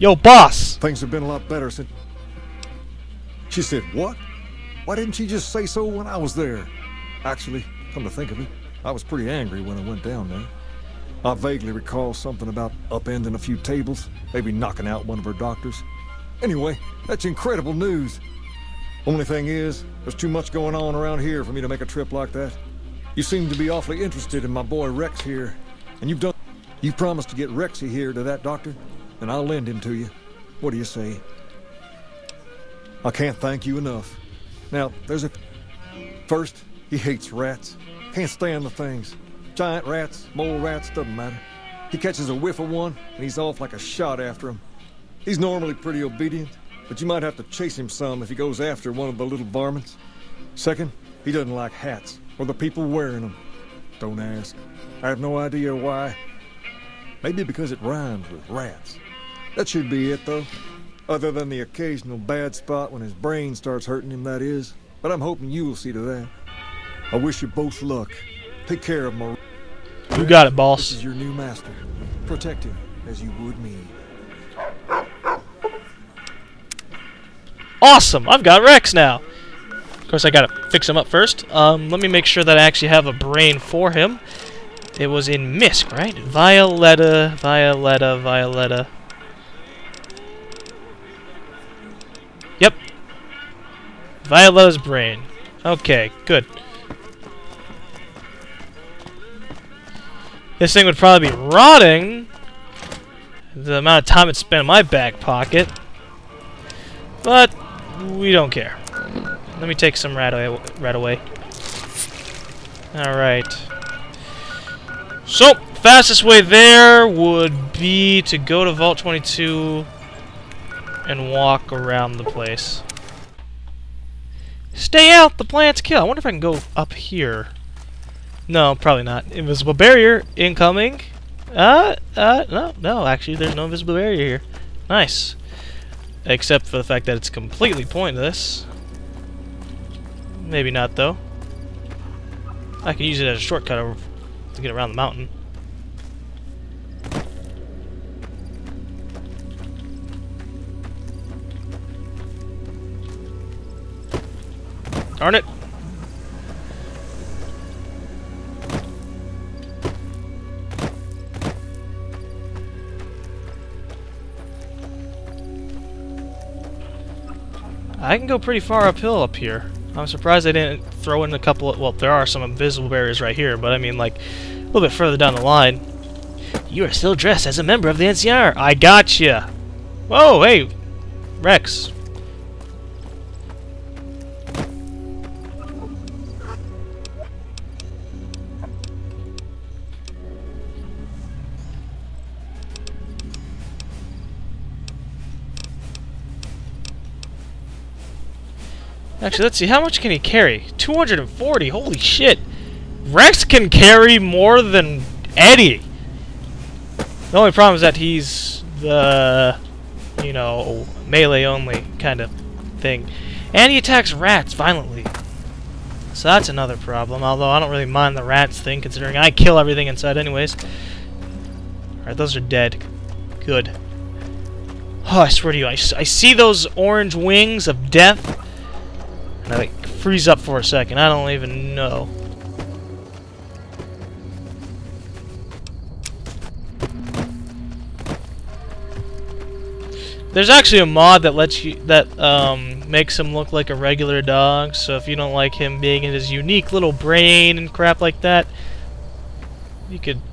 Yo, boss! Things have been a lot better since... She said, what? Why didn't she just say so when I was there? Actually, come to think of it, I was pretty angry when I went down there. I vaguely recall something about upending a few tables, maybe knocking out one of her doctors. Anyway, that's incredible news. Only thing is, there's too much going on around here for me to make a trip like that. You seem to be awfully interested in my boy Rex here, and you promised to get Rexy here to that doctor, and I'll lend him to you. What do you say? I can't thank you enough. Now, First, he hates rats. Can't stand the things. Giant rats, mole rats, doesn't matter. He catches a whiff of one, and he's off like a shot after him. He's normally pretty obedient, but you might have to chase him some if he goes after one of the little varmints. Second, he doesn't like hats, or the people wearing them. Don't ask. I have no idea why. Maybe because it rhymes with rats. That should be it, though. Other than the occasional bad spot when his brain starts hurting him, that is. But I'm hoping you will see to that. I wish you both luck. Take care of him. You got it, boss. This is your new master. Protect him as you would me. Awesome! I've got Rex now. Of course, I gotta fix him up first. Let me make sure that I actually have a brain for him. It was in Misk, right? Violetta. Yep. Violetta's brain. Okay, good. This thing would probably be rotting the amount of time it spent in my back pocket. But we don't care. Let me take some right away. Alright. So, fastest way there would be to go to Vault 22 and walk around the place. Stay out! The plants kill! I wonder if I can go up here. No, probably not. Invisible barrier incoming. No, actually there's no invisible barrier here. Nice. Except for the fact that it's completely pointless. Maybe not, though. I can use it as a shortcut to get around the mountain. Darn it! I can go pretty far uphill up here. I'm surprised they didn't throw in a couple of... Well, there are some invisible barriers right here, but I mean, like, a little bit further down the line. You are still dressed as a member of the NCR. I gotcha! Whoa, hey! Rex. Actually, let's see. How much can he carry? 240. Holy shit. Rex can carry more than Eddie. The only problem is that he's the, you know, melee only kind of thing. And he attacks rats violently. So that's another problem. Although I don't really mind the rats thing, considering I kill everything inside anyways. Alright, those are dead. Good. Oh, I swear to you, I see those orange wings of death. And I like freeze up for a second. I don't even know. There's actually a mod that lets you makes him look like a regular dog. So if you don't like him being in his unique little brain and crap like that, you could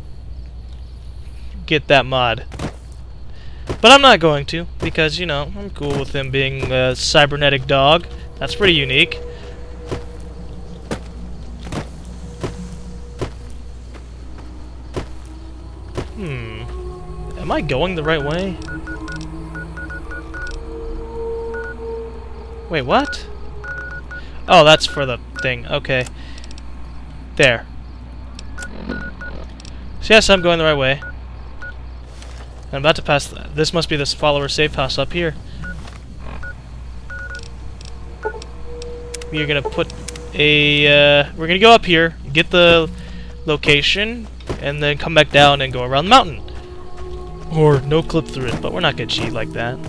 get that mod. But I'm not going to, because you know I'm cool with him being a cybernetic dog. That's pretty unique. Am I going the right way? Wait, what? Oh, that's for the thing. Okay. There. So yes, I'm going the right way. I'm about to pass... This must be this follower safe house up here. We're gonna put a... we're gonna go up here, get the location, and then come back down and go around the mountain. Or no clip through it, but we're not gonna cheat like that.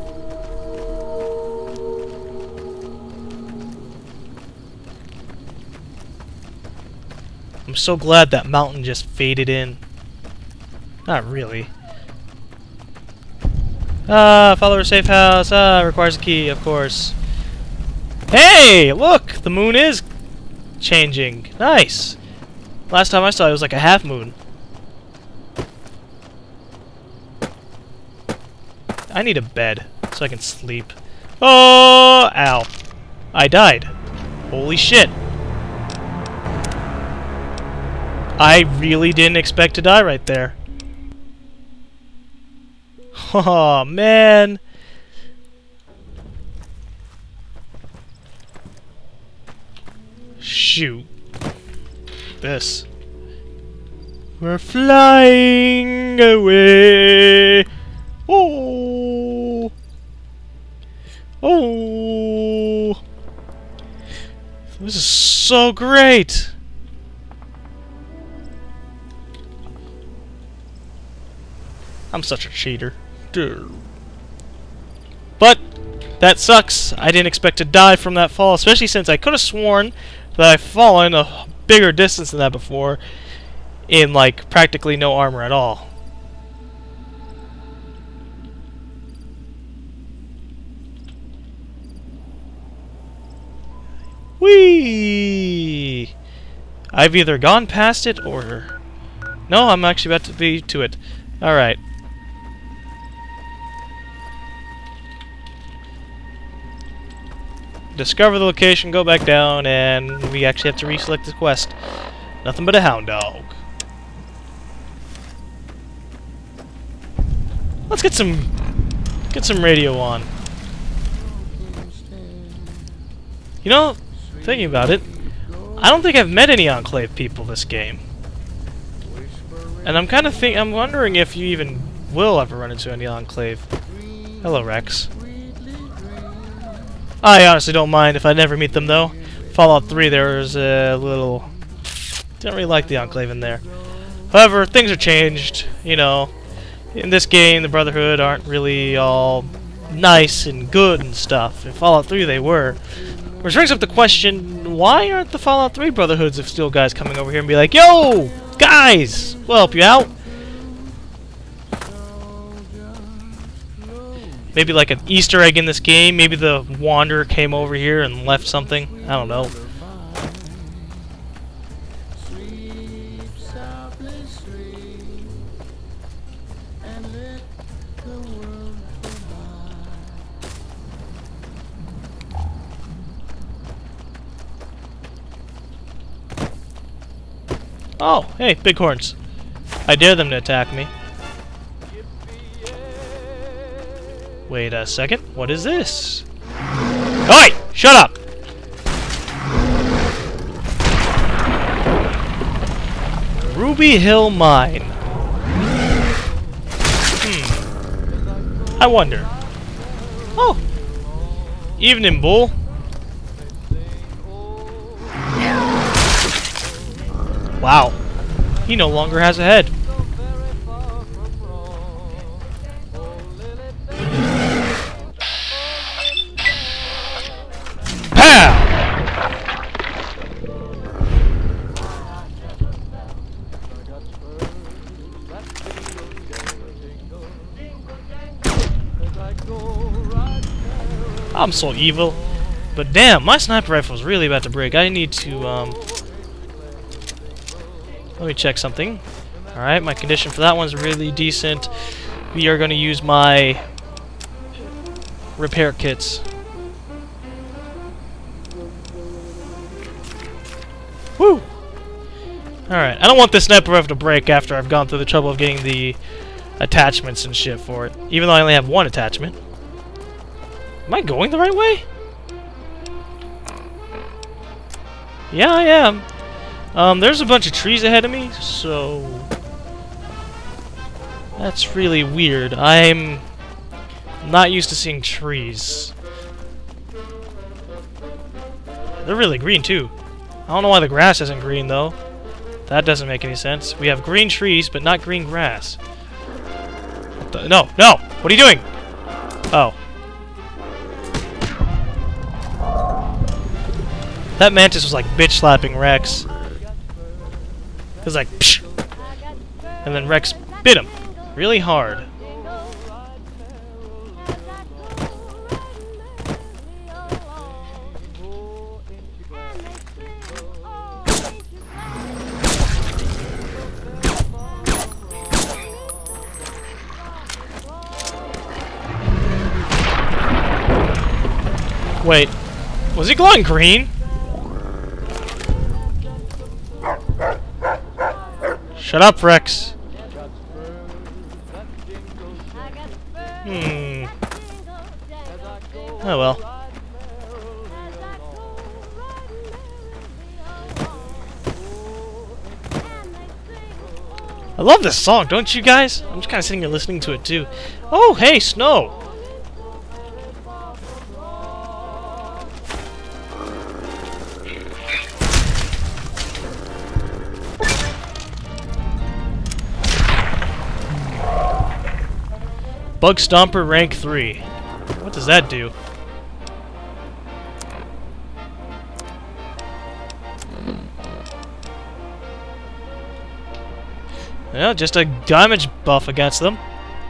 I'm so glad that mountain just faded in. Not really. Follow a safe house. Requires a key, of course. Hey, look! The moon is changing. Nice! Last time I saw it was like a half moon. I need a bed so I can sleep. Oh! Ow. I died. Holy shit. I really didn't expect to die right there. Oh, man. Shoot. This. We're flying away. Oh. Oh. This is so great. I'm such a cheater. Dude. But that sucks. I didn't expect to die from that fall, especially since I could have sworn that I've fallen a bigger distance than that before in like practically no armor at all. Whee! I've either gone past it or... No, I'm actually about to be to it. Alright. Discover the location, go back down, and we actually have to reselect the quest. Nothing but a hound dog. Let's get some radio on. You know, thinking about it, I don't think I've met any Enclave people this game. And I'm wondering if you even will ever run into any Enclave. Hello, Rex. I honestly don't mind if I never meet them, though. Fallout 3, there was a little... Didn't really like the Enclave in there. However, things are changed, you know. In this game, the Brotherhood aren't really all nice and good and stuff. In Fallout 3, they were. Which brings up the question, why aren't the Fallout 3 Brotherhoods of Steel guys coming over here and be like, yo, guys, we'll help you out? Maybe like an Easter egg in this game. Maybe the Wanderer came over here and left something. I don't know. Oh, hey, bighorns. I dare them to attack me. Wait a second, what is this? Oi! Shut up! Ruby Hill Mine. I wonder. Oh! Evening, bull. Wow. He no longer has a head. I'm so evil. But damn, my sniper rifle is really about to break. I need to, let me check something. Alright, my condition for that one's really decent. We are going to use my repair kits. Woo! Alright, I don't want this sniper rifle to break after I've gone through the trouble of getting the attachments and shit for it. Even though I only have one attachment. Am I going the right way? Yeah, I am. There's a bunch of trees ahead of me, so... That's really weird. I'm not used to seeing trees. They're really green, too. I don't know why the grass isn't green, though. That doesn't make any sense. We have green trees, but not green grass. What the? No, no! What are you doing? Oh. That mantis was like bitch slapping Rex. It was like, psh! And then Rex bit him really hard. Wait, was he glowing green? Shut up, Rex. Oh well. I love this song, don't you guys? I'm just kind of sitting here listening to it too. Oh, hey, snow! Bug Stomper rank 3. What does that do? Yeah, just a damage buff against them.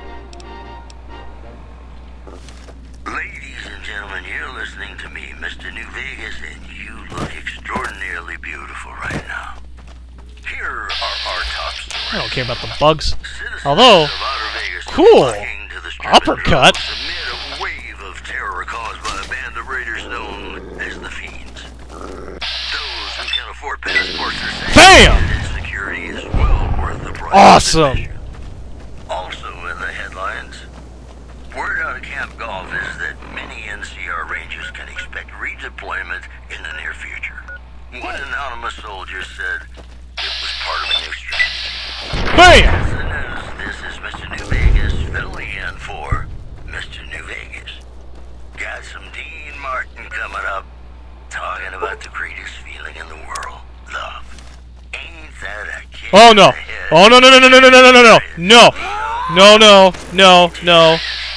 Ladies and gentlemen, you're listening to me, Mr. New Vegas, and you look extraordinarily beautiful right now. Here are our top stories. I don't care about the bugs. Citizens Although, of Outer Vegas cool! flocking to the strip Uppercut! amid a wave of terror caused by a band of raiders known as the Fiends. Those who can afford passports are safe. BAM! And security is well worth the price. Awesome! Also in the headlines, word out of Camp Golf is that many NCR Rangers can expect redeployment in the near future. One anonymous soldier said it was part of a new strategy. BAM! That's the news. This is Mr. New Vegas filling in for Mr. New Vegas. Got some Dean Martin coming up, talking about the greatest feeling in the world, love. Ain't that a kick? Oh no! in the head? Oh no no no no no no no no no no! No no no no!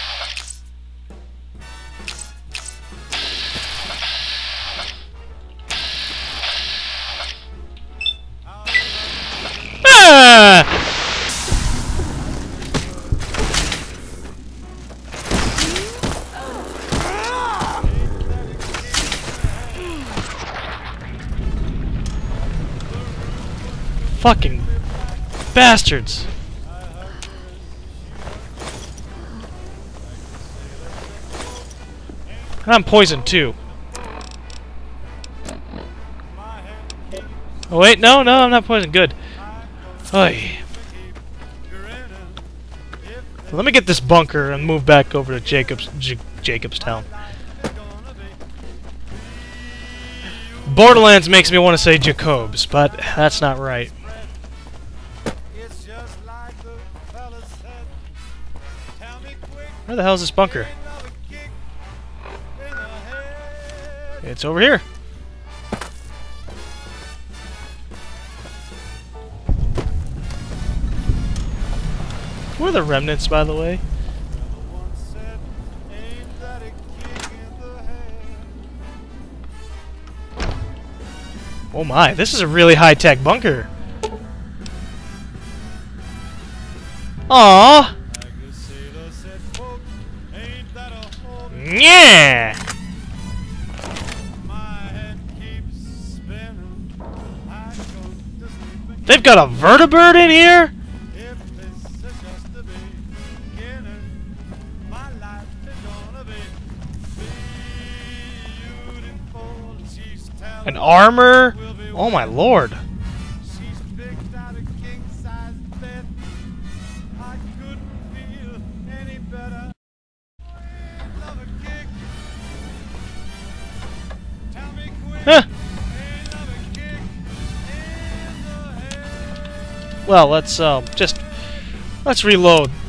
Ah! Fucking bastards! And I'm poisoned too. Oh wait, no, no, I'm not poisoned. Good. Oy. Let me get this bunker and move back over to Jacobstown. Borderlands makes me want to say Jacobs, but that's not right. Where the hell is this bunker? It's over here. Who are the remnants, by the way? Oh my, this is a really high-tech bunker. Aww. Yeah. They've got a vertibird in here? An armor? Oh my lord. Huh. Well, let's reload